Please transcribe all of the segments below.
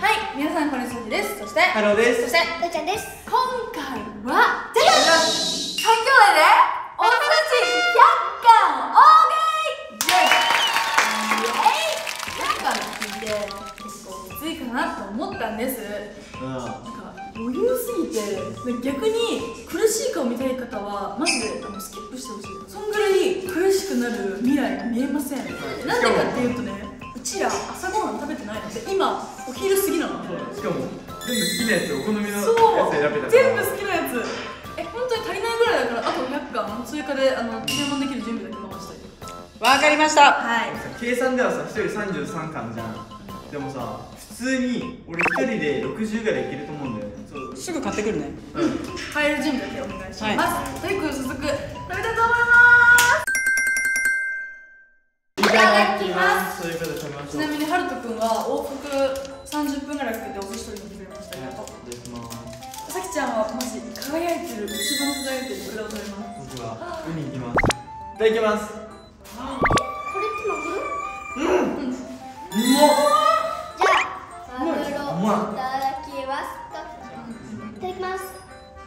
はい、皆さんこんにちはです。そしてハローです。 そしてうーちゃんです。 今回はじゃじゃん、3兄弟でおすし100貫大食いイエイイエイ100貫って聞いて結構きついかなと思ったんです。なんか余裕すぎて逆に苦しい顔見たい方はマジでスキップしてほしい。そんぐらい苦しくなる未来が見えません。なんでかっていうとね、うちら朝ごはん食べてないので今お昼過ぎなの。 しかも全部好きなやつ、お好みのやつ選べたから。 全部好きなやつ。本当に足りないぐらいだから、あと100貫追加で注文できる準備だけ回したい。 わかりました。 はい。 計算ではさ、1人33貫じゃん。でもさ、普通に俺1人で60ぐらいいけると思うんだよね。 すぐ買ってくるね。 買える準備だけお願いします。ということで早速食べたいと思います。いただきます。 そういうことで食べましょう。 ちなみにハルト君は往復30分ぐらいかけてお寿司取りに来てくれました。ありがとう。 いただきます。 さきちゃんはマジ輝いてる、一番輝いてるイクラを食べます。 僕はウニいきます。いただきます。 これってマグロ？ うまっ。 じゃあマグロいただきます。いただきます。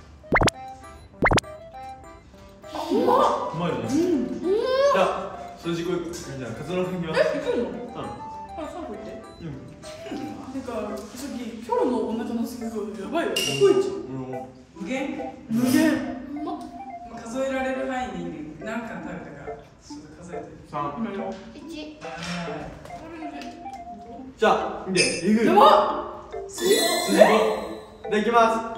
うまいよね。じゃあ数字こいく。じゃあカツオのいきます。 いくの？3個いって。なんかさっき今日のお腹のすきがやばいよ。コイチ。 無限？ 無限。 数えられる範囲に何貫食べたかちょっと数えて。 3。 1。 じゃあ見て。 やばっ。 数字5。いただきます。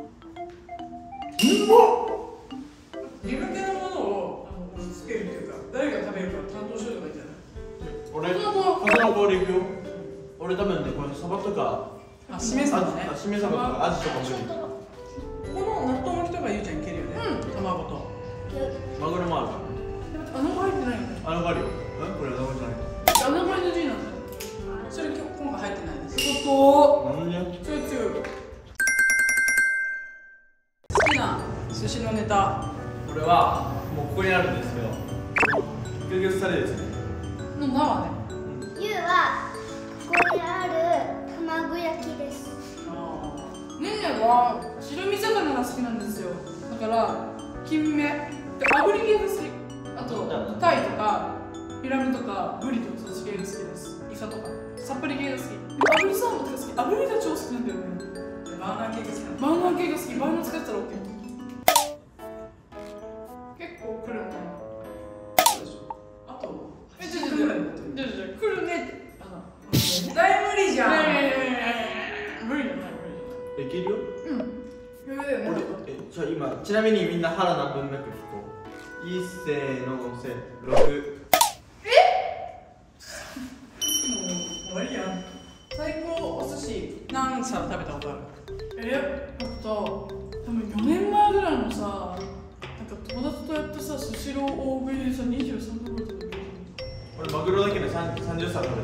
うまっ。 自分系のものをつけるっていうか、誰が食べるか担当しとけばいいんじゃない？ 俺、カツオの香りいくよ。俺多分ね、これサバとかしめ鯖ね。 しめ鯖とかアジとか無理。 この納豆巻きとかゆうちゃんいけるよね。卵とマグロもある。 あの子入ってないよね。 あのがあるよ。これあのがじゃない。 あの子 NG なんだよ。 それ今回入ってないです。 なんで？ 強い強い。 好きな寿司のネタ。 これはもうここにあるんですけど、ギュギュッサレですね。 の名はね。 ゆうはここにある卵焼きです。 ねんねは白身魚が好きなんですよ。だから金目で炙り系が好き。あとタイとかヒラメとかブリとかそっち系が好きです。イカとかさっぱり系が好き。炙りサーモンとか好き。炙りが超好きなんだよね。 バーナー系が好きなの。 バーナー系が好き。バーナー使ったら OK。結構来るね。 そうでしょ。あとちょ来るねって。 絶対無理じゃん。 無理だね。 いけるよ。 俺じゃあ今ちなみにみんな腹何分目か聞こう。いっせーのせ6。 終わりやん。最高お寿司何皿食べたことある？ 多分4年前ぐらいのさ、なんか友達とやってさ、スシロー大食いでさ、23度ぐらい食べてる。 俺マグロだけで30皿食べたことある。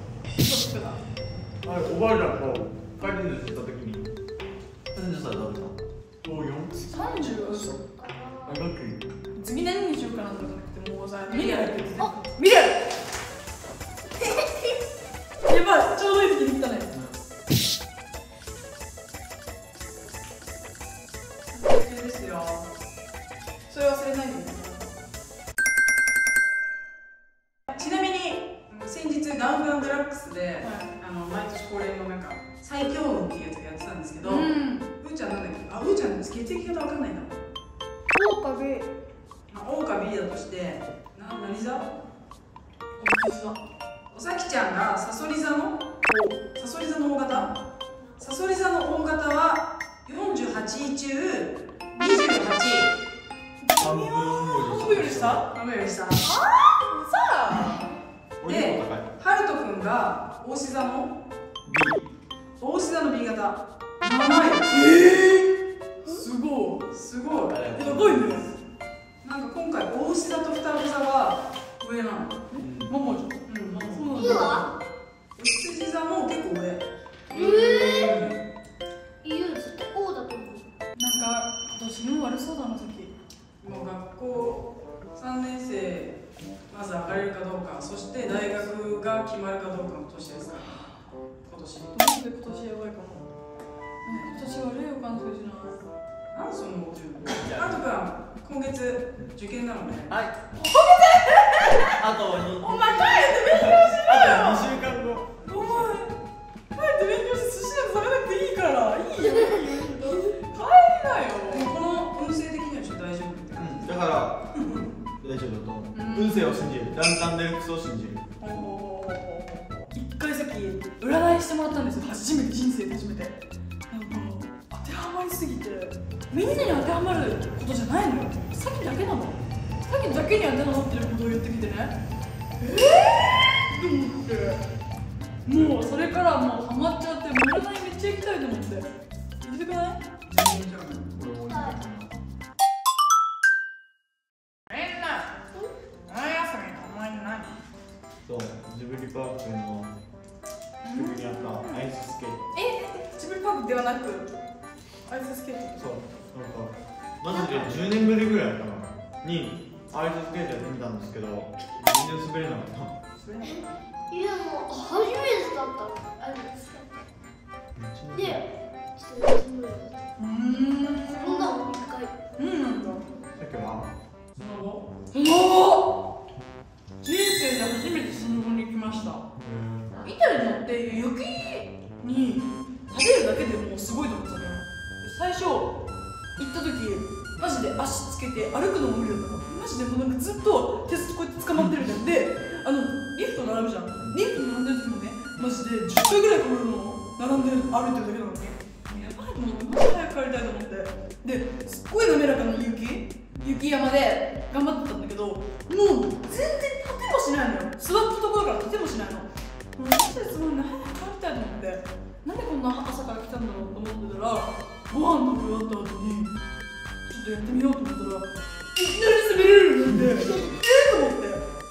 あれおばあちゃんと回転寿司行った時に30皿食べた。 30？嘘。 ラッキー。 次何にしようかなとかじゃなくて、もうさ、ミリアルって言って。ミリアルやばい、ちょうどいい時に来たね。 ですよ。 それ忘れないでね。 ちなみに先日ダウンタウンデラックスで、毎年恒例のなんか最強運っていうやつやってたんですけど、うーちゃんなんだっけ？うーちゃん血液型わかんないんだ。 オオカミ。 O か B だとして何座？おさきちゃんがさそり座の O 型。さそり座の O 型は48位中28。 半分より下。半分より下。で、ハルト君が牡牛座の B 型。7位。 すごい。 すごい。 やばいね。 なんか今回牡牛座と双子座が上なの。 ママじゃん。 ゆうは？ 羊座も結構上。 ゆう絶対 O だと思う。 なんか今年運悪そうだな、さっき。 もう学校3年生まず上がれるかどうか、そして大学が決まるかどうかの年ですから今年。 で今年やばいかも。今年悪い予感するしな。 なんそのあとか今月受験なのね。 はい。あと2。 お前帰って勉強しろよ。 あと2週間後。 お前帰って勉強して寿司なんか食べなくていいから。いいよ。帰りなよ。 この運勢的にはちょっと大丈夫って感じ。 だから大丈夫だと思う。運勢を信じる。ランタンデルクスを信じる。 一回さっき占いしてもらったんですよ。初めて、人生で初めて。なんか当てはまりすぎて、みんなに当てはまることじゃないのよ。さっきだけなの。さっきだけに当てはまってることを言ってきてね。と思って、もうそれからもうハマっちゃって、もう占いめっちゃ行きたいと思って。行きたくない？ そう、ジブリパークの近くにあったアイススケート。 ジブリパークではなくアイススケート。 そう、なんかマジで10年ぶりぐらいかなにアイススケートやってみたんですけど、全然滑れなかった。 いやもう初めてだったアイススケートで、ちょっとやってみる。そんなの1回。 なんだ。 さっきは人生で初めてスノボに行きました。イタリアって雪に立てるだけでもうすごいと思ってたのよ。最初行った時マジで足つけて歩くのも無理だったの。マジでもうなんかずっと手こうやって捕まってるみたいで、リフト並ぶじゃん。リフト並んでる時もね、マジで10回ぐらいこれるの並んで歩いてるだけなのに、やばいと思って、マジ早く帰りたいと思って、ですっごい滑らかな雪山で頑張ってたんだけど、もう全然立てもしないのよ。座ったところから立てもしないの。もうマジですごいね、早く帰りたいと思って、なんでこんな朝から来たんだろうと思ってたら、ご飯食べ終わった後にちょっとやってみようと思ったらいきなり滑れるようになってと思って、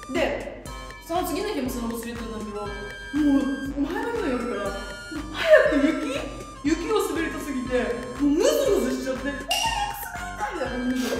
でその次の日もその後滑ってたんだけど、もう前の日の夜から早く雪を滑りたすぎてもうムズムズしちゃって、みたいな感じになって、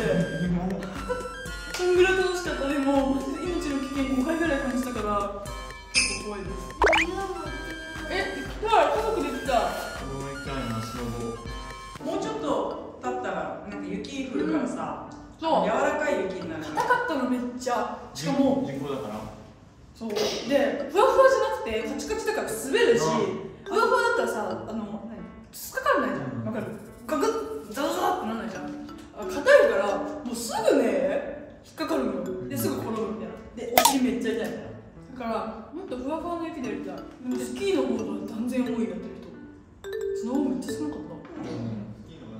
そんぐらい楽しかったね。もうマジで命の危険5回ぐらい感じたから結構怖いです。行きたい。家族で行きたい。 俺も行きたいな、スノボ。 もうちょっと経ったらなんか雪降るからさ、 そう柔らかい雪になる。 硬かったのめっちゃ。しかも人工だから。 そうで、ふわふわじゃなくてカチカチだから滑るし、ふわふわだったらさ、突っかかんないじゃん。わかる？ガクッザザザってなんないじゃん。硬いからもうすぐね引っかかるのよ。ですぐ転ぶみたいな。でお尻めっちゃ痛いみたいな。だからもっとふわふわの雪でやりたい。でもスキーのボード断然多いやってる人。スノボめっちゃ少なかった。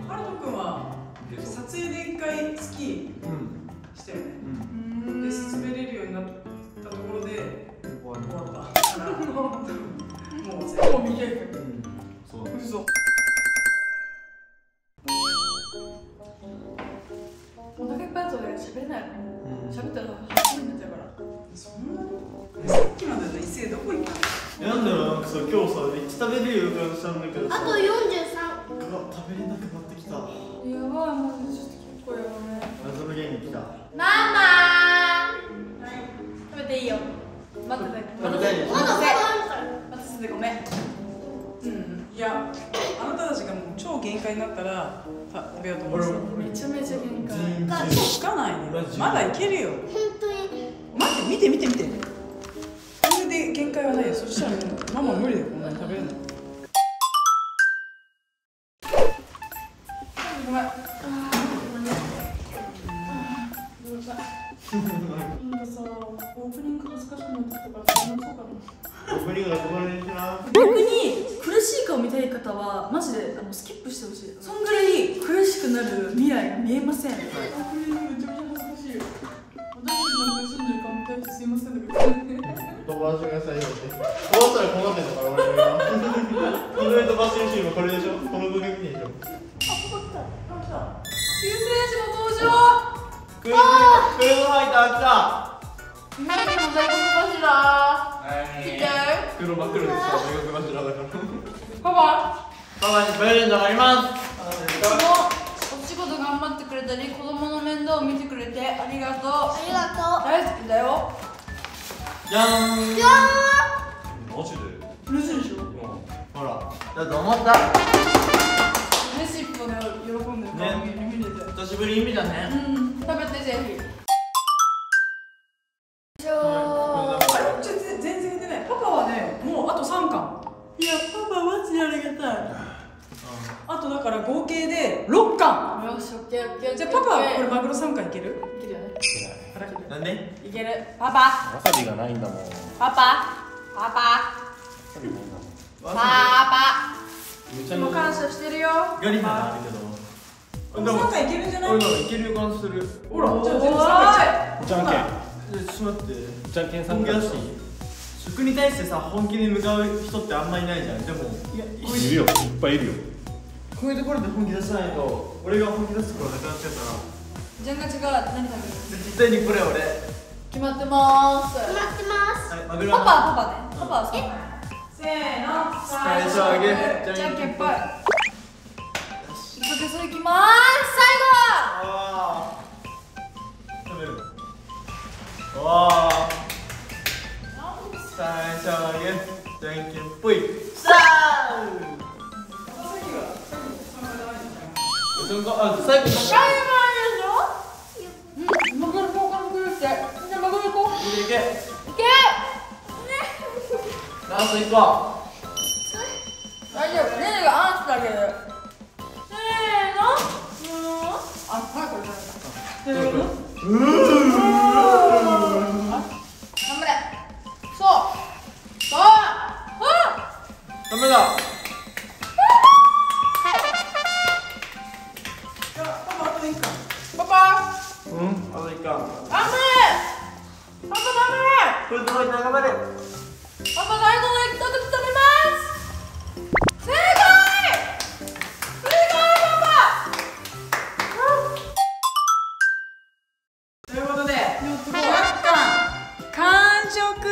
ハルト君は撮影で1回スキーしたよね。で滑れるようになったところで終わったからもう全部見える。 そう。 嘘。お腹いっぱいだとね喋れないの。喋ったら初めになっちゃうから。 そんなにさっきまでの異性どこ行ったの？ なんだろう、なんかさ、今日さ、めっちゃ食べれる予感したんだけどさ、 あと43。 食べれなくなってきた。 やばい、もうちょっと結構やばい。 謎の家に来た。 ママー、食べていいよ。待ってて。 食べたいでしょ。 まだまだあるから。 待っててごめん。 いや、あなたたちがもう超限界になったら食べようと思ってた。 めちゃめちゃ限界。 つかないね。まだいけるよ。 本当に。 待って、見て見て見て。これで限界はないよ。そしたらママ無理だよ、こんなに食べるの。 ごめん。なんかさ、オープニング恥ずかしくなってきたから、そうかな。 オープニングがここにしな。 逆に苦しい顔見たい方はマジでスキップしてほしい。そんぐらい苦しくなる未来が見えません。オープニングめちゃめちゃ恥ずかしいよ。私たちの苦しんでる顔見たい人すいませんだけど。 飛ばしてくださいよって。飛ばしたらこうなってんのかな、俺が。この上飛ばしてるシーンもこれでしょ。この部分でしょ。 救世主の登場。 クルーズファイター来た。 何の大黒柱。来て。 黒真っ黒ですよ、大黒柱だから。 パパ。 パパにプレゼントがあります。 お仕事頑張ってくれたり、子供の面倒を見てくれてありがとう。 ありがとう。 大好きだよ。 じゃーん。 じゃマジで？ 嬉しいでしょ。 ほらだと思った。 レシピをね喜んでる顔見れて、 久しぶりに見たね。 食べてぜひ。 全然出てない。パパはね、もうあと3巻。 いやパパマジでありがたい。 あとだから合計で6巻。 よし、オッケーオッケー。 じゃあパパはこれマグロ3巻いける？ いけるよね。 なんで？ いける。パパわさびがないんだもん。 パパパも感謝してるよ。 ガリさんあるけど。 3巻いけるんじゃない？ 俺いける予感する。 ほら、じゃあ全部3巻いっちゃじゃんけん。 ちょっと待って。 じゃんけんさん本気出していい？食に対してさ、本気で向かう人ってあんまりいないじゃん。でもいるよ、いっぱいいるよ。 こういうところで本気出さないと、俺が本気出すところなくなっちゃうから。 ジャンガチが何食べる？ 絶対にこれ俺。 決まってまーす。 決まってます。 はい、マグロ。 パパね。パパはそう。 せーの、 最初あげる。 じゃんけんぽい。一発それいきまーす。 あー。食べる。わー。最初あげる。じゃんけんぽい。さあ。最後。 最後まででしょ。マグロ交換するって。じゃあマグロ行こう。 いけ。 いけ。 ラスト1個。 大丈夫。ねねがアンスだけど。せーの。あ、はいこれ。せーの。頑張れ。そう。 ダメだ。 パパあと1巻。 パパ。 うん、あと1回。 頑張れ。パパ頑張れ。 これどういった頑張れ。 パパ最後の一口食べます。正解。パパ。 ということで、100巻完食。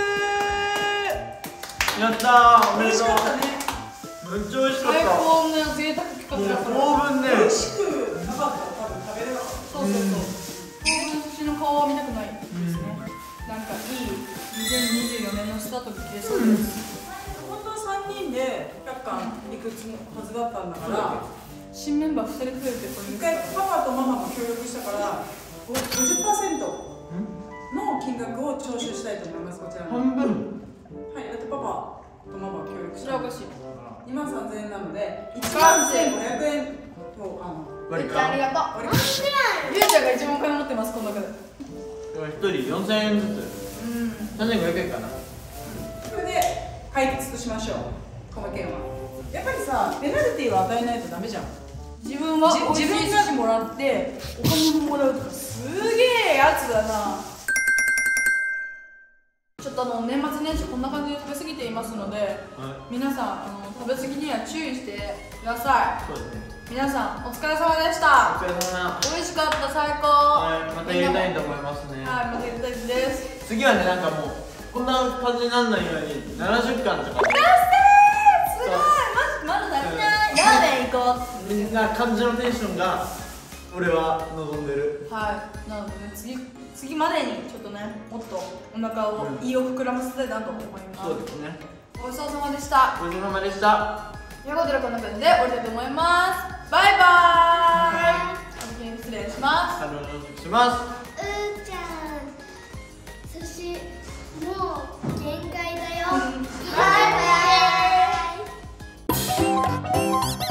やったー、おめ美味でとう。 しかったね。 めっちゃ美味しかっ最た。 高の贅沢企画だこれ。 当分ね。 美味しくなかったら多分食べれなかった。 そう。寿司の顔は見たくないですね。なんかいい2024年のスタートが切れそうです。 本当は3人で100巻いくつもはずだったんだから、 新メンバー2人増えてこれ一回パパとママも協力したから50% の金額を徴収したいと思います。こちらの半分。 はい、だってパパとママは協力したそれはおかしい。 23,000円なので11,500円を割りめっちゃあり勘。 がとう。 割り勘ゆうちゃんが一番金持ってますこの中で。 1人4000円ずつ。3500円かな。 それで解決としましょう。この件はやっぱりさ、ペナルティーは与えないとダメじゃん。 自分は美味しい寿司もらってお金ももらうとかすげえやつだな。ちょっと年末年始こんな感じで食べ過ぎていますので、皆さん食べ過ぎには注意してください。 そうですね。 皆さんお疲れ様でした。 お疲れ様。 美味しかった最高。 はい、またやりたいと思いますね。 はい、またやりたいです。 次はね、なんかもうこんな感じにならないように70巻とかね。 すごい。まだ足りない。ラーメン行こう。 みんな感じのテンションが俺は望んでる。 はい。なのでね、次までにちょっとね、もっとお腹を胃を膨らませたいなと思います。 そうですね。 ごちそうさまでした。 ごちそうさまでした。 ということでこんな感じで終わりたいと思います。バイバーイ。失礼します。 あのします。 うーちゃん、寿司もう限界だよ。バイバイ。